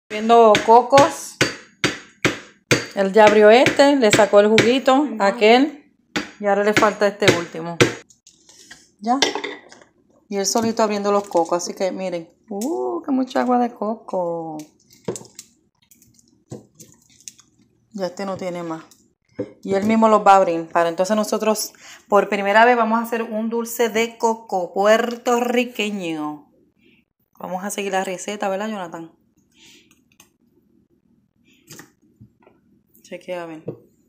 Viendo cocos. Él ya abrió este, le sacó el juguito a aquel y ahora le falta este último. Ya. Y él solito abriendo los cocos, así que miren. Que mucha agua de coco. Ya este no tiene más. Y él mismo los va a abrir. Para entonces nosotros por primera vez vamos a hacer un dulce de coco puertorriqueño. Vamos a seguir la receta, ¿verdad, Jonathan? Chequea, a ver.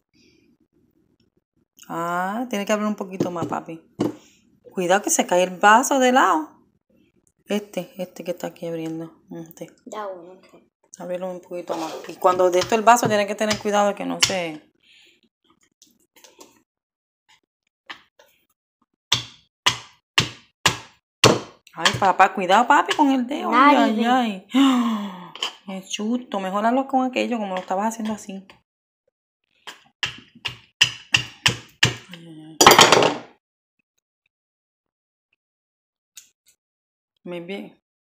Tiene que abrir un poquito más, papi. Cuidado que se cae el vaso de lado. Este que está aquí abriendo. Da uno. Abrirlo un poquito más. Y cuando de esto el vaso tiene que tener cuidado de que no se... Ay, papá, cuidado, papi, con el dedo. Ay. Qué chuto. Mejor hazlo con aquello como lo estabas haciendo así. Muy bien.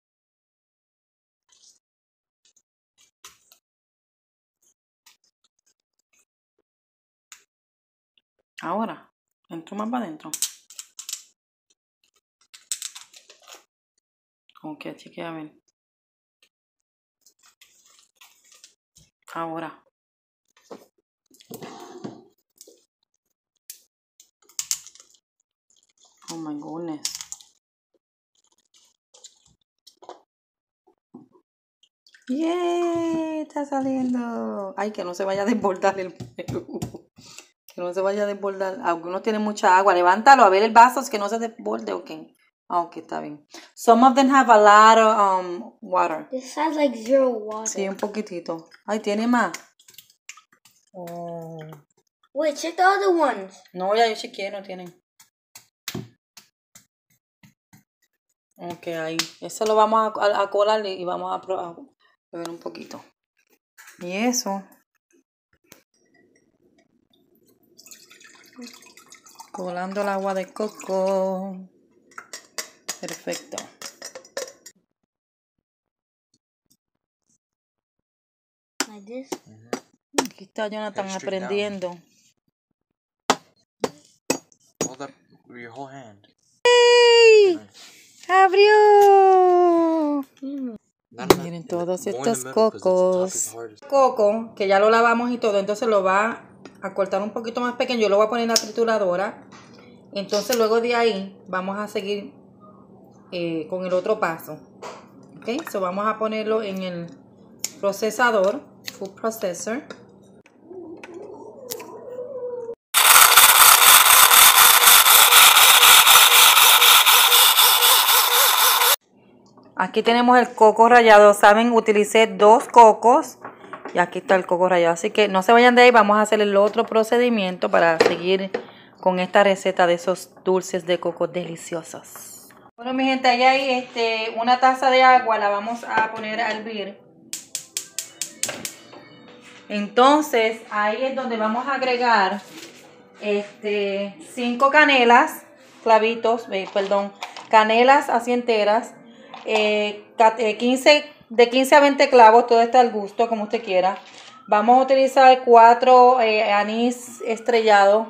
Ahora, entro más para adentro. Ok, chequea, a ver. Ahora. Oh my goodness. ¡Yay! Está saliendo. Ay, que no se vaya a desbordar el pelo. Que no se vaya a desbordar. Algunos tienen mucha agua. Levántalo a ver el vaso, es que no se desborde, ok. Ok, está bien. Some of them have a lot of water. This has like 0 water. Sí, un poquitito. Ay, tiene más. Wait, check the other ones. No, ya yo chequeé, no tienen. Ok, ahí. Eso lo vamos a colar y vamos a beber un poquito. Y eso. Colando el agua de coco. Perfecto. Like this. Aquí está Jonathan aprendiendo. Hold up with your whole hand. ¡Ey! ¡Abrió! Miren More todos in the estos middle 'cause it's cocos. tough as hard. Coco, que ya lo lavamos y todo, entonces lo va a cortar un poquito más pequeño. Yo lo voy a poner en la trituradora. Entonces luego de ahí vamos a seguir con el otro paso. Ok, so vamos a ponerlo en el procesador, food processor. Aquí tenemos el coco rallado. Saben, utilicé 2 cocos. Y aquí está el coco rallado. Así que no se vayan de ahí. Vamos a hacer el otro procedimiento para seguir con esta receta de esos dulces de coco deliciosos. Bueno, mi gente, ahí hay una taza de agua. La vamos a poner a hervir. Entonces, ahí es donde vamos a agregar 5 canelas, canelas así enteras. 15 a 20 clavos, todo está al gusto, como usted quiera. Vamos a utilizar 4 anís estrellado,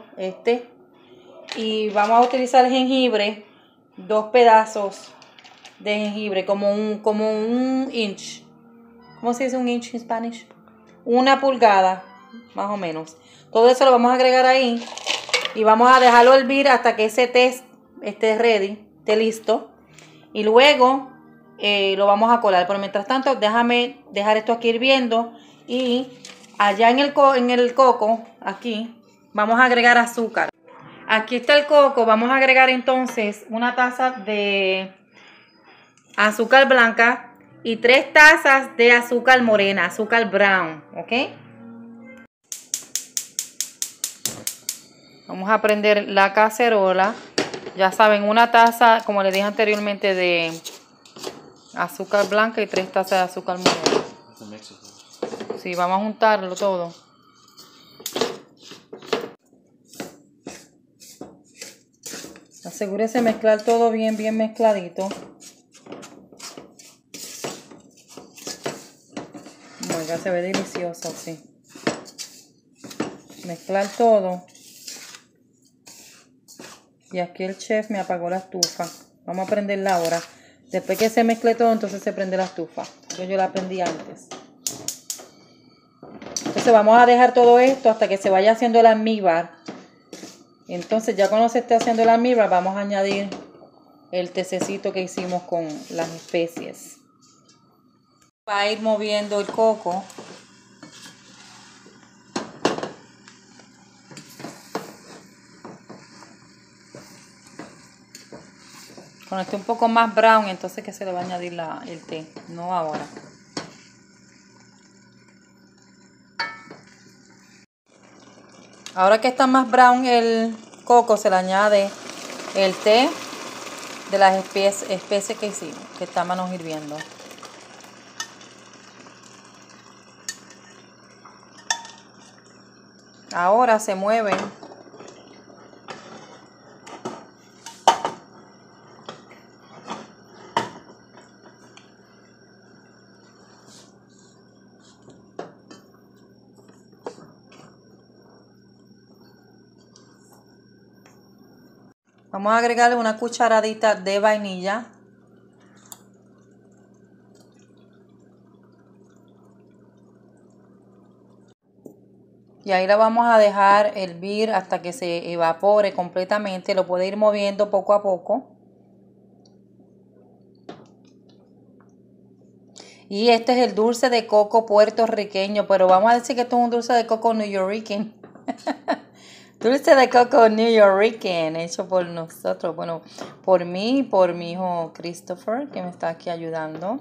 y vamos a utilizar jengibre, 2 pedazos de jengibre, como un inch. ¿Cómo se dice un inch en Spanish? 1 pulgada, más o menos. Todo eso lo vamos a agregar ahí y vamos a dejarlo hervir hasta que ese té esté ready, esté listo. Y luego lo vamos a colar. Pero mientras tanto, déjame dejar esto aquí hirviendo. Y allá en el coco, aquí, vamos a agregar azúcar. Aquí está el coco. Vamos a agregar entonces 1 taza de azúcar blanca y 3 tazas de azúcar morena, azúcar brown, ¿ok? Vamos a prender la cacerola. Ya saben, 1 taza, como les dije anteriormente, de azúcar blanca y 3 tazas de azúcar morena. Sí, vamos a juntarlo todo. Asegúrese de mezclar todo bien mezcladito. my God, se ve delicioso, sí. Mezclar todo. Y aquí el chef me apagó la estufa. Vamos a prenderla ahora. Después que se mezcle todo, entonces se prende la estufa. Yo la prendí antes. Entonces vamos a dejar todo esto hasta que se vaya haciendo el almíbar. Entonces ya cuando se esté haciendo el almíbar, vamos a añadir el tececito que hicimos con las especies. Va a ir moviendo el coco. Cuando esté un poco más brown, entonces que se le va a añadir el té, no ahora. Ahora que está más brown el coco, se le añade el té de las especies que hicimos, que estábamos hirviendo. Ahora se mueven. Vamos a agregarle una cucharadita de vainilla. Y ahí la vamos a dejar hervir hasta que se evapore completamente. Lo puede ir moviendo poco a poco. Y este es el dulce de coco puertorriqueño, pero vamos a decir que esto es un dulce de coco newyorrican. Dulce de coco newyorrican, hecho por nosotros. Bueno, por mí y por mi hijo Christopher, que me está aquí ayudando.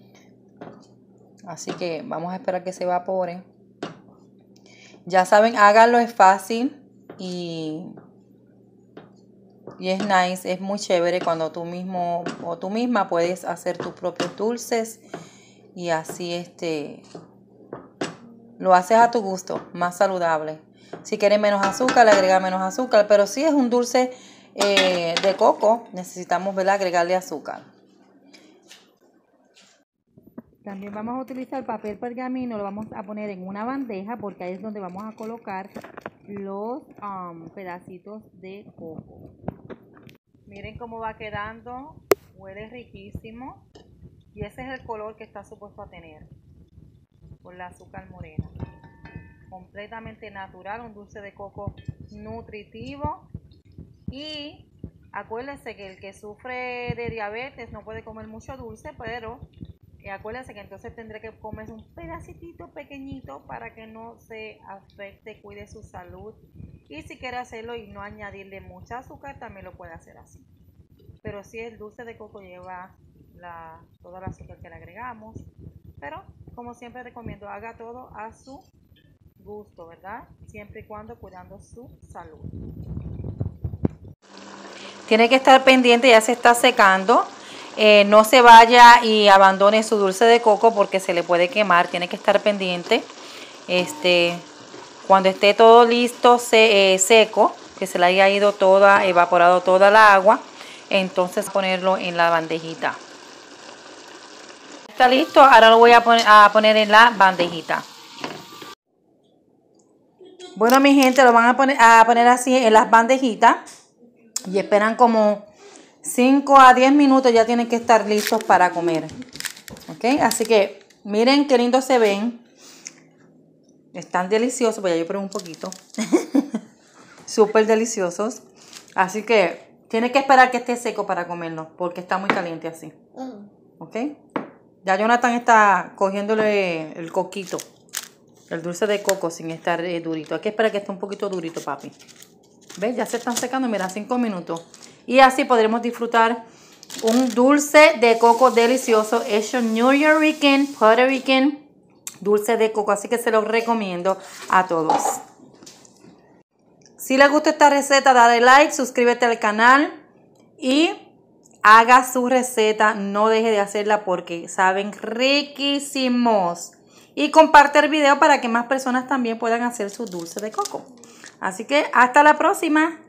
Así que vamos a esperar que se evapore. Ya saben, háganlo, es fácil y es nice, es muy chévere cuando tú mismo o tú misma puedes hacer tus propios dulces y así lo haces a tu gusto, más saludable. Si quieres menos azúcar, le agrega menos azúcar, pero si es un dulce de coco, necesitamos, ¿verdad?, agregarle azúcar. También vamos a utilizar papel pergamino, lo vamos a poner en una bandeja porque ahí es donde vamos a colocar los pedacitos de coco. Miren cómo va quedando, huele riquísimo y ese es el color que está supuesto a tener con la azúcar morena. Completamente natural, un dulce de coco nutritivo y acuérdense que el que sufre de diabetes no puede comer mucho dulce, pero acuérdense que entonces tendré que comer un pedacito pequeñito para que no se afecte, cuide su salud. Y si quiere hacerlo y no añadirle mucha azúcar, también lo puede hacer así. Pero si el dulce de coco lleva toda la azúcar que le agregamos. Pero como siempre recomiendo, haga todo a su gusto, ¿verdad? Siempre y cuando cuidando su salud. Tiene que estar pendiente, ya se está secando. No se vaya y abandone su dulce de coco porque se le puede quemar. Tiene que estar pendiente. Cuando esté todo listo, seco, que se le haya ido evaporado toda la agua, entonces ponerlo en la bandejita. Está listo, ahora lo voy a poner en la bandejita. Bueno, mi gente, lo van a poner así en las bandejitas y esperan como 5 a 10 minutos, ya tienen que estar listos para comer. ¿Ok? Así que miren qué lindos se ven. Están deliciosos, voy a yo probar un poquito. Súper deliciosos. Así que tiene que esperar que esté seco para comerlo, porque está muy caliente así. ¿Ok? Ya Jonathan está cogiéndole el coquito, el dulce de coco sin estar durito. Hay que esperar que esté un poquito durito, papi. ¿Ves? Ya se están secando, mira, 5 minutos. Y así podremos disfrutar un dulce de coco delicioso hecho newyorrican, Puerto Rican, dulce de coco. Así que se los recomiendo a todos. Si les gusta esta receta, dale like, suscríbete al canal y haga su receta. No deje de hacerla porque saben riquísimos. Y comparte el video para que más personas también puedan hacer su dulce de coco. Así que hasta la próxima.